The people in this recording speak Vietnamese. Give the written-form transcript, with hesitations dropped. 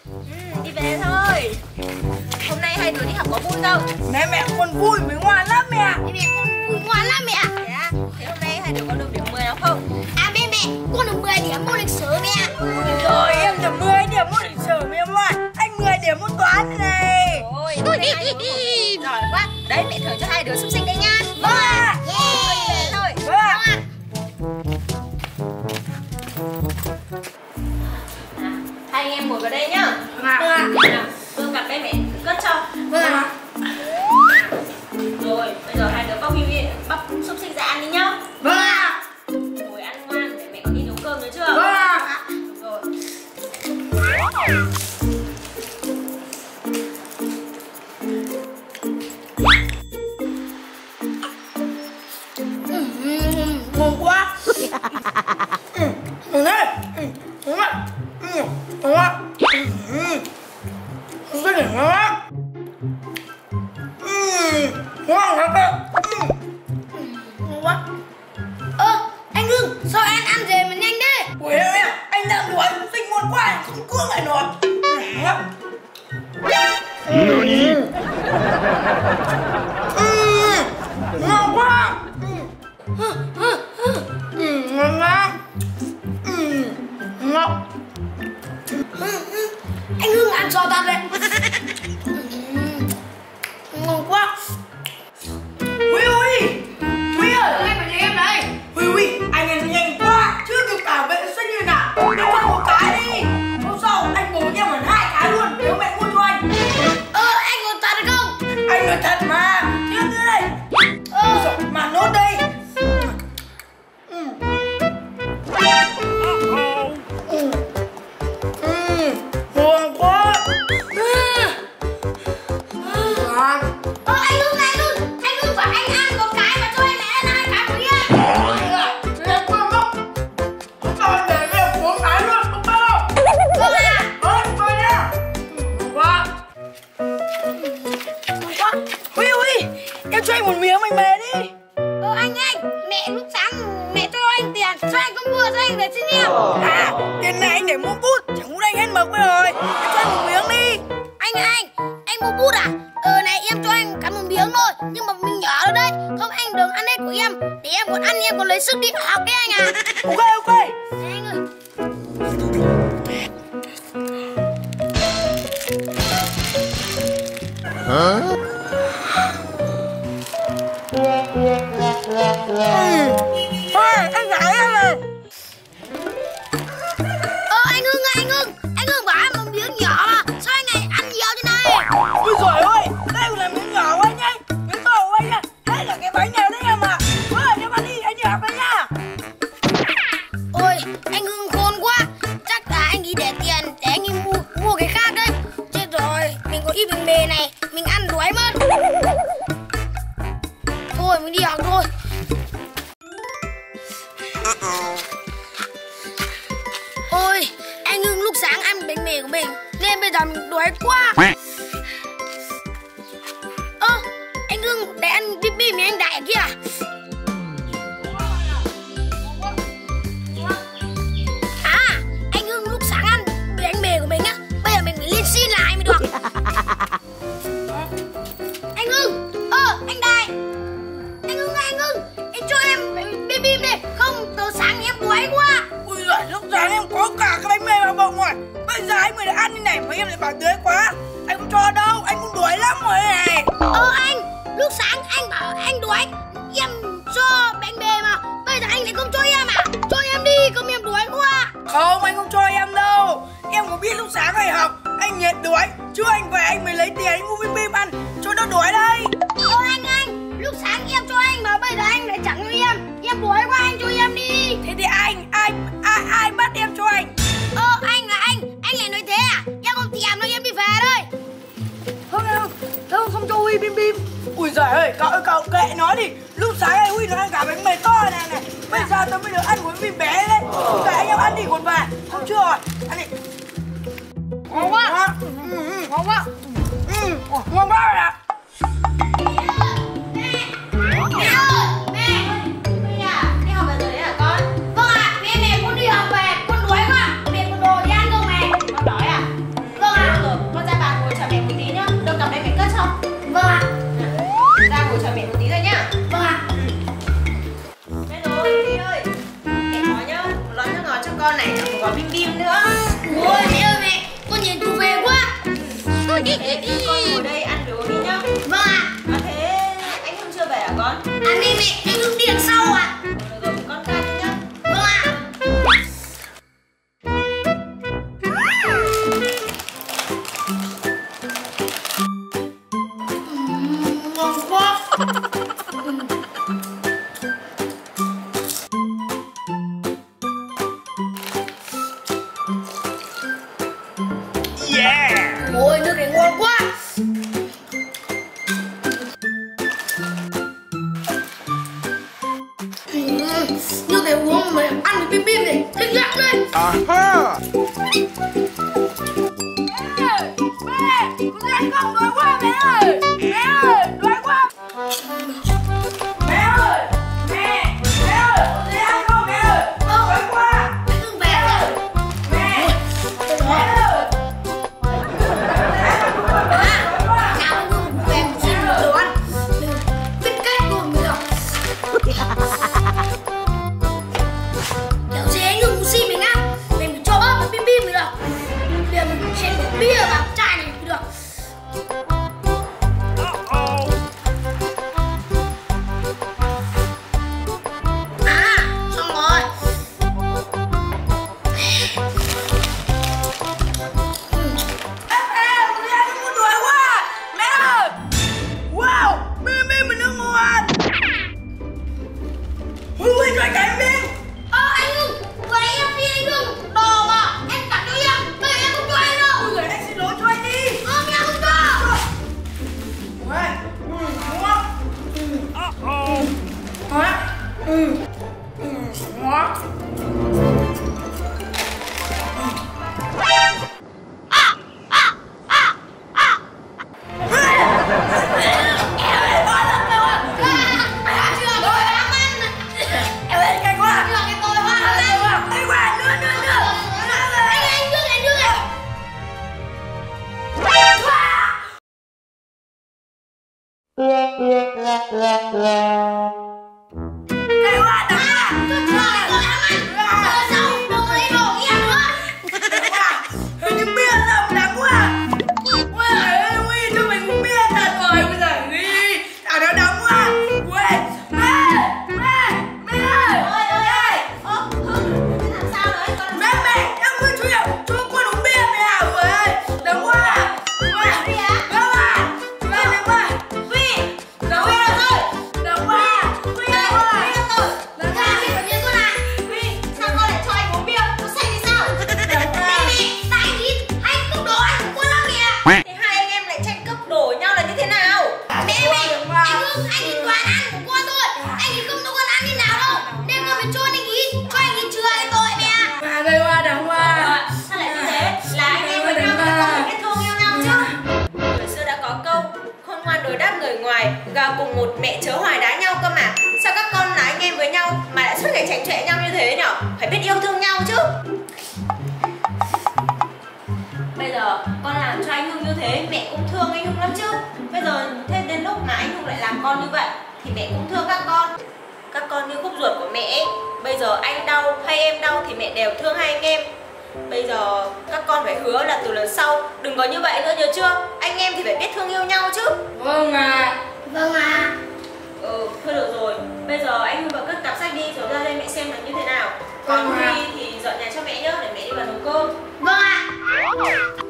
Đi về thôi. Hôm nay hai đứa đi học có vui không? Mẹ con vui mới ngoan lắm mẹ. Mẹ con vui ngoan lắm mẹ. Thế hôm nay hai đứa có được điểm 10 nào không? Mẹ con được 10 điểm môn lịch sử mẹ. Rồi em được 10 điểm môn lịch sử mẹ ơi. Anh 10 điểm môn toán này. Ôi, hôm nay hai đứa giỏi quá. Đấy, mẹ thưởng cho hai đứa xúc xích đấy nha. Vâng ạ. Về thôi. Vâng ạ. Hai anh em ngồi vào đây nhá. Vâng ạ. Vương cặp đây mẹ cất cho. Vâng ạ. Rồi, bây giờ hai đứa bóc xúc xích ra ăn đi nhá. Vâng ạ. Ngồi ăn ngoan để mẹ còn đi nấu cơm nữa chưa? Vâng ạ. Rồi. Ngon quá. Ngon đấy. Ngon ạ. Ngon ạ. Rất là ngon á. Ngon lắm ạ. Ngon quá. Anh Hưng, sao anh ăn gì mà nhanh thế? Ui em, anh đang đuổi sinh ngon quá, anh không cưỡng lại nổi. Ngon quá. Ngon lắm. Ngon. Anh Hưng ăn giò thật đấy. Ngon quá. Huy ơi, Huy ơi, Anh phải nhìn em đây. Huy, anh ăn nhanh quá, chưa kịp cả vệ sinh như nào. Anh ăn một cái đi. Hôm sau anh bổ cho em hẳn 2 cái luôn, nếu mẹ mua cho anh. Anh có thật không? Anh nói thật mà, tiếp nữa đây. Mà nốt đây. Ngon quá. Anh Hưng bảo anh ăn một cái mà cho em lại ăn 2 cái một đi. Em quên mất. Không cho anh để em 4 cái luôn, không bao. Vâng ạ. Thôi nha. Ngon quá. Ngon quá. Huy, em cho anh một miếng mình về đi. Anh, mẹ lúc sáng mẹ cho anh tiền, sao anh không mua cho anh về xin em? Tiền này anh để mua bút, chẳng muốn anh hết mực rồi. Em cho anh một miếng đi. Anh mua bút à? Này em cho anh cắn một miếng thôi, nhưng mà mình nhỏ rồi đấy. Không anh đừng ăn hết của em, để em còn ăn em còn lấy sức đi học đấy anh à. Ok. Này anh ơi. Anh giải em này. Anh Hưng bảo ăn một miếng nhỏ mà, sao anh này ăn nhiều thế này? Ôi giời ơi, đây là miếng nhỏ của anh ấy. Miếng to của anh ấy. Đây là cái bánh nào đấy em ạ. Em ăn đi, anh đi học đấy nha. Ôi, anh Hưng khôn quá. Chắc là anh đi để tiền để anh đi mua cái khác đấy. Chết rồi, mình có ít bánh mì này, mình ăn đuối mất. Thôi, mình đi học thôi. Ôi, anh Hưng lúc sáng ăn bánh mì của mình nên bây giờ mình đuối quá. Anh Hưng để ăn bim bim với anh Đại ở kia à? Anh Hưng lúc sáng ăn bánh mì của mình á, bây giờ mình phải lên xin lại mới được. Anh Hưng, anh Đại. Anh Hưng, anh cho em bim bim đi, không từ sáng em đuối quá. Ui giời, lúc sáng em có cả cái bánh mì vào bụng rồi. Bây giờ anh mới được ăn như này mà em lại bảo tưới quá. Anh không cho đâu, anh cũng đuổi lắm rồi này. Anh, lúc sáng anh bảo anh đuối, em cho bánh mì mà. Bây giờ anh lại không cho em à? Cho em đi, không em đuối quá. Không, anh không cho em đâu. Em có biết lúc sáng ngày học anh nhiệt đuổi, chứ anh về anh mới lấy tiền anh mua bim bim ăn cho nó đuổi đây. Anh, lúc sáng em cho anh mà bây giờ anh lại chẳng cho em đuối quá, anh cho em đi. Thế thì ai bắt em cho anh? Anh lại nói thế à? Em không thèm đâu, em đi về đây. Không cho Huy bim bim. Ui giời ơi, cậu kệ nó đi. Lúc sáng anh Huy nó ăn cả bánh mì to này. Bây giờ tôi mới được ăn một bim bé đấy. Kệ anh em ăn đi còn về. Không chưa rồi, ăn đi. Ngon quá. Ngon quá. Ngon quá rồi ạ. Mẹ ơi, mẹ. Đi học về rồi đấy hả con? Vâng ạ, mẹ con đi học về, con đuối quá. Mẹ con đồ đi ăn không mẹ? Con đói à? Vâng ạ. Mẹ, anh Hưng đi đằng sau à? Rồi con ca đi nhá. Vâng ạ. Ngon quá. Ôi, nước này ngon quá. Nước này uống mà ăn với bim bim này, thích lắm đấy. Con thấy không, đói quá mẹ ơi. Mẹ ơi, đói quá. Mẹ ơi, mẹ ơi, con thấy ăn không mẹ ơi? Đói quá. Anh Hưng về rồi. Mẹ ơi. Nào anh Hưng về một xin đồ ăn. Biết cách luôn mới được. Kiểu gì anh Hưng cũng xin mình ăn. Mình phải cho bớt bim bim mới được. Bây giờ mình sẽ đổ bia vào chai này mới được. À, xong rồi. Wow, bim bim mình nước ngon. Ui, trời cái bim. Anh Hưng, vừa nãy em phi anh Hưng đồ mà em tặng cho em, bây giờ em không cho anh đâu. Ui giời, anh xin lỗi cho anh đi. Em không cho. Ui, đúng không? Hả? Đó. Cái quá đắng à. Hình như bia sao mà đắng quá. Ui giời ơi, Huy cho mình uống bia thật rồi. Ui giời Huy, thằng nó đắng quá. Ui, mẹ ơi. Mẹ, em ơi chú hiểu, chú con uống bia mẹ à. Ui ơi, đắng quá. Ui, đắng quá. Chú ơi, đắng quá. Huy, đắng quá. Đắng quá. Huy ơi, đắng quá. Thế hai anh em lại tranh cướp đồ nhau là như thế nào? Anh chỉ toàn ăn của con thôi. Anh chỉ không nấu ăn như nào đâu. Nên con phải cho anh ý chừa cái tội mẹ. Bà đây qua đắng quá. Sao lại như thế? Là anh em với nhau có phải biết thương yêu nhau chứ? Người xưa đã có câu khôn ngoan đối đáp người ngoài, gà cùng một mẹ chớ hoài đá nhau cơ mà. Sao các con là anh em với nhau mà lại suốt ngày tránh trệ nhau như thế nhở? Phải biết yêu thương nhau chứ. Bây giờ con làm cho anh Hưng như thế, mẹ cũng thương anh Hưng lắm chứ. Bây giờ thế đến lúc mà anh Hưng lại làm con như vậy thì mẹ cũng thương các con. Các con như khúc ruột của mẹ ấy. Bây giờ anh đau hay em đau thì mẹ đều thương hai anh em. Bây giờ các con phải hứa là từ lần sau đừng có như vậy nữa, nhớ chưa? Anh em thì phải biết thương yêu nhau chứ. Vâng ạ. Thôi được rồi. Bây giờ anh Hưng vào cất cặp sách đi rồi ra đây mẹ xem là như thế nào. Còn Huy thì dọn nhà cho mẹ nhớ để mẹ đi vào nấu cơm. Vâng ạ.